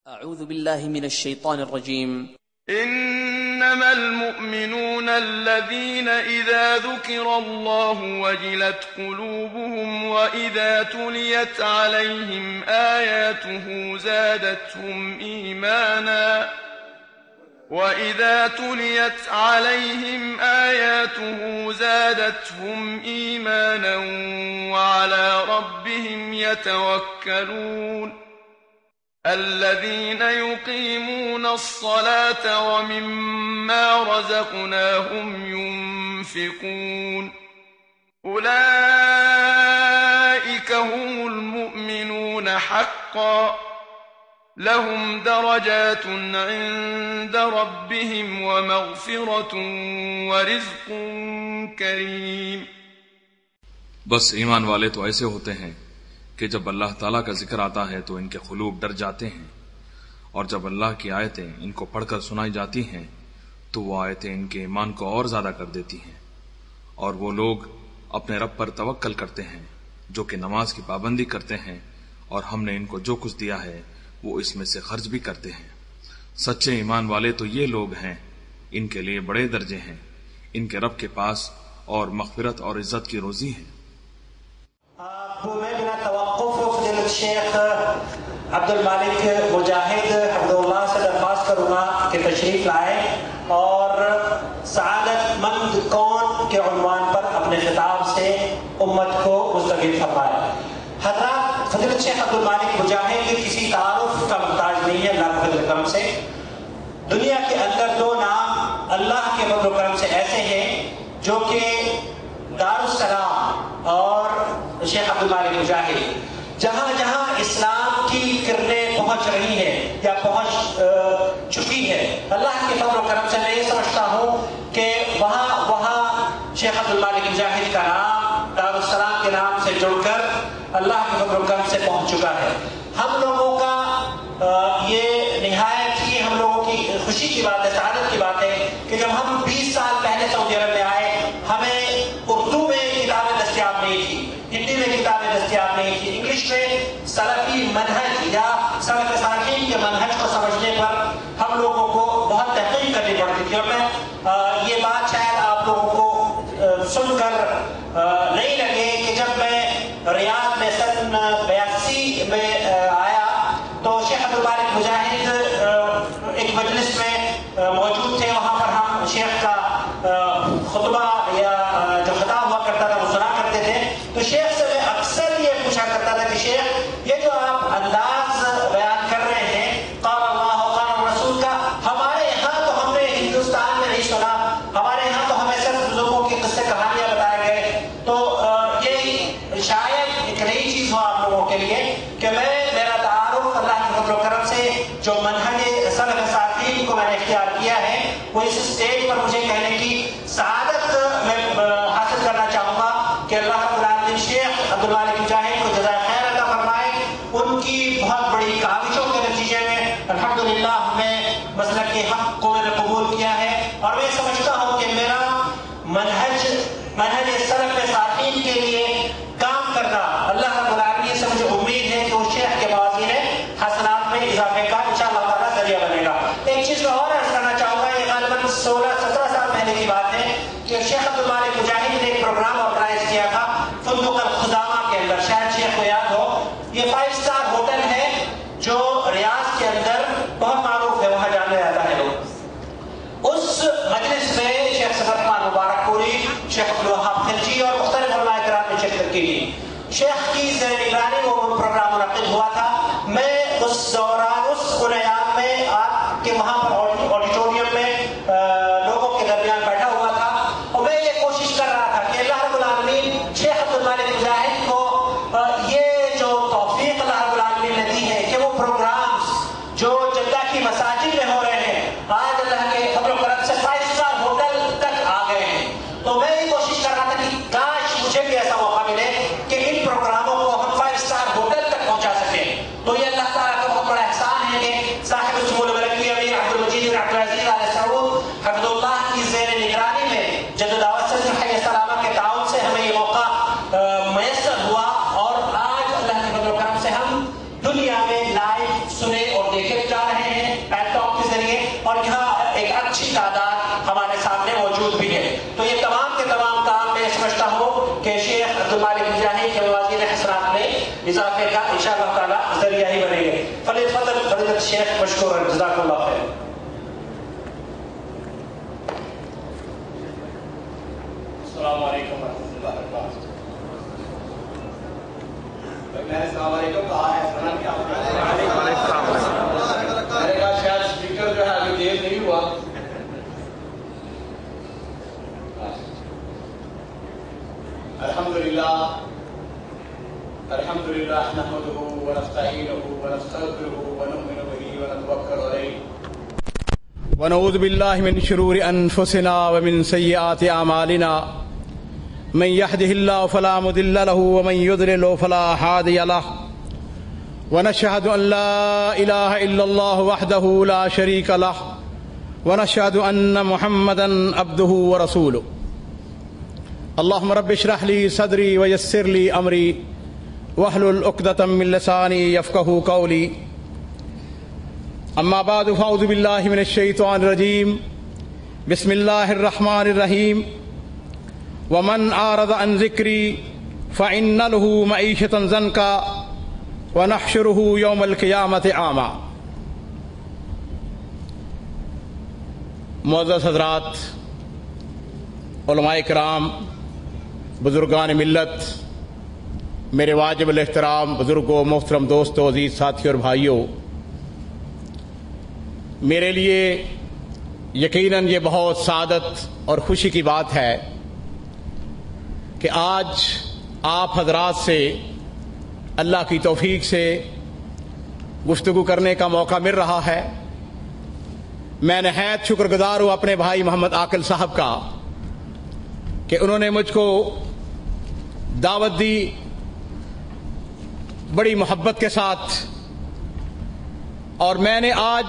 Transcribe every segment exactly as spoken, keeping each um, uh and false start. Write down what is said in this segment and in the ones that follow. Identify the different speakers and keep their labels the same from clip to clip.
Speaker 1: أعوذ بالله من الشيطان الرجيم.
Speaker 2: إنما المؤمنون الذين إذا ذكر الله وجلت قلوبهم وإذا تليت عليهم آياته زادتهم إيمانا وإذا تليت عليهم آياته زادتهم إيمانا وعلى ربهم يتوكلون الذين يقيمون الصلاة ومما رزقناهم ينفقون أولئك هم المؤمنون حقا لهم درجات عند ربهم ومغفرة ورزق کریم.
Speaker 3: بس ایمان والے تو ایسے ہوتے ہیں کہ جب اللہ تعالیٰ کا ذکر آتا ہے تو ان کے قلوب ڈر جاتے ہیں، اور جب اللہ کی آیتیں ان کو پڑھ کر سنائی جاتی ہیں تو وہ آیتیں ان کے ایمان کو اور زیادہ کر دیتی ہیں، اور وہ لوگ اپنے رب پر توکل کرتے ہیں جو کہ نماز کی پابندی کرتے ہیں، اور ہم نے ان کو جو کچھ دیا ہے وہ اس میں سے خرچ بھی کرتے ہیں. سچے ایمان والے تو یہ لوگ ہیں، ان کے لیے بڑے درجے ہیں ان کے رب کے پاس، اور مغفرت اور عزت کی روزی ہے.
Speaker 4: میں بنا توقف فضیلت الشیخ عبد المالک مجاہد حفظہ اللہ سے درخواست کروں گا کہ تشریف لائے اور سعادت مند کون کے عنوان پر اپنے خطاب سے امت کو مستقل فرمائے. حضرات، فضیلت الشیخ عبد المالک مجاہد کسی تعارف کا محتاج نہیں ہے. اللہ کے فضل و کرم سے دنیا کے اندر دو نام اللہ کے فضل و کرم سے ایسے ہیں جو کہ دارالسلام اور شیخ عبد المالک مجاہد، جہاں جہاں اسلام کی کرنیں پہنچ رہی ہیں یا پہنچ چکی ہے، اللہ کے فضل و کرم سے میں یہ سمجھتا ہوں کہ وہاں وہاں شیخ عبد المالک مجاہد کا نام دارالسلام کے نام سے جڑ کر اللہ کے فضل و کرم سے پہنچ چکا ہے. ہم لوگوں کا یہ نہایت ہی ہم لوگوں کی خوشی کی بات ہے، سعادت کی بات ہے کہ جب ہم بیس سال پہلے سعودی عرب میں آئے ہمیں اردو میں کتابیں دستیاب نہیں تھی، ہندی میں کتابیں دستیاب نہیں تھی، انگلش میں سلفی منہج یا سلف صالحین کے منہج کو سمجھنے پر ہم لوگوں کو بہت تحقیق کرنی پڑتی تھی. اور میں یہ بات شاید آپ لوگوں کو سن کر نہیں لگے کہ جب میں ریاض میں سن بیاسی میں آیا تو شیخ عبد المالک مجاہد ایک مجلس میں موجود تھے. وہاں پر ہم شیخ کا خطبہ یا جو خطاب ہوا کرتا تھا وہ سنا کرتے تھے. تو شیخ سے میں اکثر یہ پوچھا کرتا تھا کہ شیخ یہ جو آپ انداز بیان کر رہے ہیں قال اللہ قال الرسول کا، ہمارے یہاں تو ہم نے ہندوستان میں نہیں سنا، ہمارے یہاں تو ہمیں صرف بزرگوں کی قصے کہانیاں بتائے گئے. تو یہ شاید ایک نئی چیز ہو آپ لوگوں کے لیے کہ میں میرا تعارف اللہ کے فضل و کرم سے جو منہج سلف صالحین کو میں نے اختیار کیا ہے وہ اس اسٹیج پر مجھے کہنے کی سعادت میں حاصل کرنا چاہوں گا کہ اللہ رب العالمین شیخ عبد المالک مجاہد کو جزائے خیر عطا فرمائے. ان کی بہت بڑی کاوشوں کے نتیجے میں الحمدللہ ہم نے مسلک کے حق کو میں نے قبول کیا ہے، اور میں سمجھتا ہوں کہ میرا منہج منہج سلف صالحین کے لیے کام کرنا اللہ رب العالمین سے مجھے امید ہے کہ وہ شیخ کے موازین حسنات میں اضافے کا انشاءاللہ تعالیٰ ذریعہ بنے گا. ایک چیز میں اور عرض کرنا چاہوں گا، یہ غالباً سولہ سترہ سال پہلے کی بات ہے کہ شیخ عبد المالک مجاہد نے ایک پروگرام آرگنائز کیا تھا فندق الخزامہ کے اندر، شاید شیخ کو یاد ہو. یہ فائیو اسٹار ہوٹل ہے جو ریاض کے اندر بہت معروف ہے، وہاں جانے جاتا ہے لوگ. اس مجلس میں شیخ صفر رحمان مبارک پوری، شیخ عبدالوہاب خلجی اور مختلف علماء کرام نے شرکت کی. شیخ کی زیر نگرانی وہ پروگرام منعقد ہوا تھا. میں اس دوران اس ایام میں آپ کے وہاں پر آڈیٹوریم میں لوگوں کے درمیان بیٹھا ہوا تھا، اور میں یہ کوشش کر رہا تھا کہ اللہ رب العالمین شیخ عبد المالک مجاہد کو یہ جو توفیق اللہ رب العالمین نے دی ہے کہ وہ پروگرامز جو جدہ کی مساجد میں ہو رہے ہیں آج اللہ کے فضل و کرم سے فائیو اسٹار ہوٹل تک آ گئے ہیں. تو میں یہ کوشش کر رہا تھا کہ کاش مجھے بھی ایسا موقع ملے کہ ان پروگراموں کو ہم فائیو اسٹار ہوٹل تک پہنچا سکیں. تو یہ اللہ تعالیٰ کا بہت بڑا احسان ہے کہ صاحب سمو الملکی امیر عبد المجید بن عبد العزیز آل سعود حفظ اللہ کی زیر نگرانی میں جدو دعوت سے حی سلامہ کے تعاون سے ہمیں یہ موقع میسر ہوا، اور آج اللہ کے فضل و کرم سے ہم دنیا میں لائیو سنے اور دیکھے جا इंशाअल्लाह ताला जरिया ही बनेंगे। फलीफतल फजीलत शेख मशकूर जज़ाकल्लाह खैर।
Speaker 5: अस्सलाम वालेकुम रहमतुल्लाहि व बरकातहू। मैंने अस्सलाम वालेकुम कहा है, सुना क्या आपने? मैंने कहा शायद स्पीकर जो है अभी तेज नहीं हुआ। अल्हम्दुलिल्लाह अल्हम्दुलिल्लाह नहमदुहु व नस्तईनुहु व नस्तगफिरुहु व नु'मिनु बिही व नतवक्कलु अलैहि व नऊज़ु बिल्लाहि मिन शुरूरि अनफुसिना व मिन सय्यिआति अमालिना मन यहदिहिल्लाहु फला मुदिल्ल लहु व मन युद्लिलहु फला हादिय लहु व नशहदु अन ला इलाहा इल्लल्लाहु वहदहु ला शरीक लहु व नशहदु अन्न मुहम्मदन अब्दुहु व रसूलुहु। अल्लाहुम्मा रब्बि इश्रह ली सदरी व यस्सिर ली अमरी वहलुल उक़दतम मिन लिसानी यफ़क़हू क़ौली। अम्मा बादु फ़अऊज़ु बिल्लाहि मिनश शैतानिर रजीम। बिस्मिल्लाहिर रहमानिर रहीम। वमन आरद अन ज़िक्री फ़इन्न लहू मईशतन ज़नका व नहशुरुहु यौमल क़ियामति आमा। मुअज़्ज़ज़ हज़रात, उलमाए किराम, बुजुर्गान मिल्लत, मेरे वाजिबुल एहतराम बुजुर्गों, मोहतरम दोस्तों, अजीज साथियों और भाइयों, मेरे लिए यकीनन ये बहुत सादत और खुशी की बात है कि आज आप हजरात से अल्लाह की तौफीक से गुफ्तगू करने का मौका मिल रहा है। मैं नहायत शुक्रगुजार हूँ अपने भाई मोहम्मद आकिल साहब का कि उन्होंने मुझको दावत दी बड़ी मोहब्बत के साथ, और मैंने आज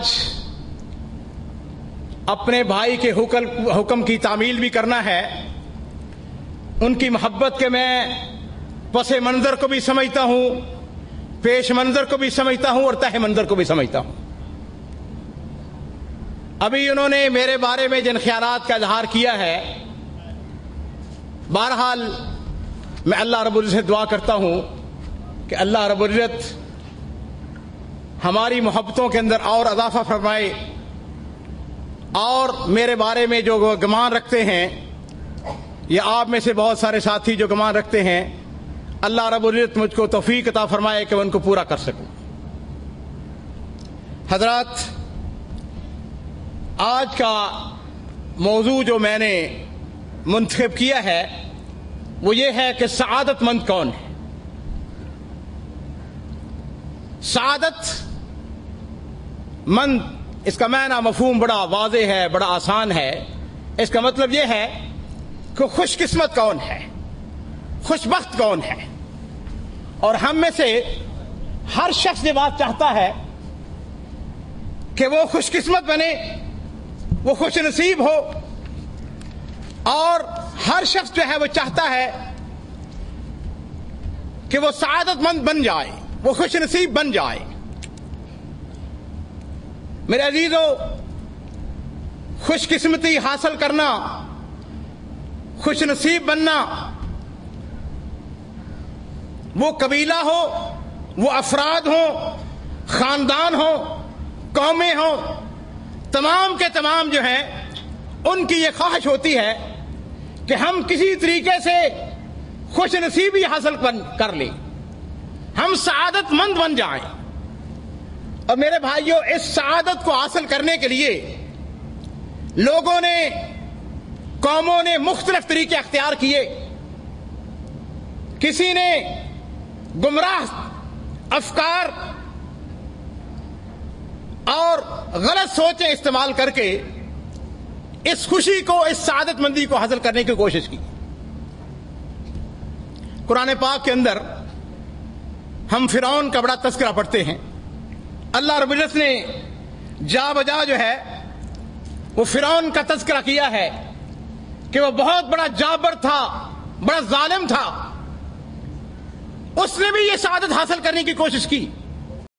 Speaker 5: अपने भाई के हुक्म हुक्म की तामील भी करना है। उनकी मोहब्बत के मैं पसे मंजर को भी समझता हूँ, पेश मंजर को भी समझता हूँ और तह मंजर को भी समझता हूँ। अभी उन्होंने मेरे बारे में जिन ख्यालात का इजहार किया है, बहरहाल मैं अल्लाह रब्बुल इज़्ज़त से दुआ करता हूँ कि अल्लाह रब्बुल इज़्ज़त हमारी मोहब्बतों के अंदर और इजाफा फरमाए, और मेरे बारे में जो गुमान रखते हैं, या आप में से बहुत सारे साथी जो गुमान रखते हैं, अल्लाह रब्बुल इज़्ज़त मुझको तौफीक अता फरमाए कि मैं उनको पूरा कर सकूं। हजरात, आज का मौजू जो मैंने मुंतखब किया है वो ये है कि सआदतमंद कौन है। सआदत मंद, इसका माना मफहूम बड़ा वाज़ेह है, बड़ा आसान है। इसका मतलब यह है कि खुशकिस्मत कौन है, खुशबख्त कौन है। और हम में से हर शख्स ये बात चाहता है कि वो खुशकिस्मत बने, वो खुश नसीब हो, और हर शख्स जो है वो चाहता है कि वो सआदतमंद बन जाए, वो खुश नसीब बन जाए। मेरे अजीजों, खुशकिस्मती हासिल करना, खुश नसीब बनना, वो कबीला हो, वो अफराद हो, खानदान हो, कौमें हो, तमाम के तमाम जो हैं उनकी ये ख्वाहिश होती है कि हम किसी तरीके से खुश नसीबी हासिल कर लें, हम सआदतमंद बन जाएं। और मेरे भाइयों, इस सआदत को हासिल करने के लिए लोगों ने, कौमों ने मुख्तलिफ तरीके अख्तियार किए। किसी ने गुमराह अफकार और गलत सोचें इस्तेमाल करके इस खुशी को, इस सआदतमंदी को हासिल करने की कोशिश की। कुरान पाक के अंदर हम फिरौन का बड़ा तज़किरा पढ़ते हैं। अल्लाह रब्बुल इज़्ज़त ने जा बजा जो है वो फिरौन का तज़किरा किया है कि वो बहुत बड़ा जाबर था, बड़ा जालिम था। उसने भी ये सआदत हासिल करने की कोशिश की।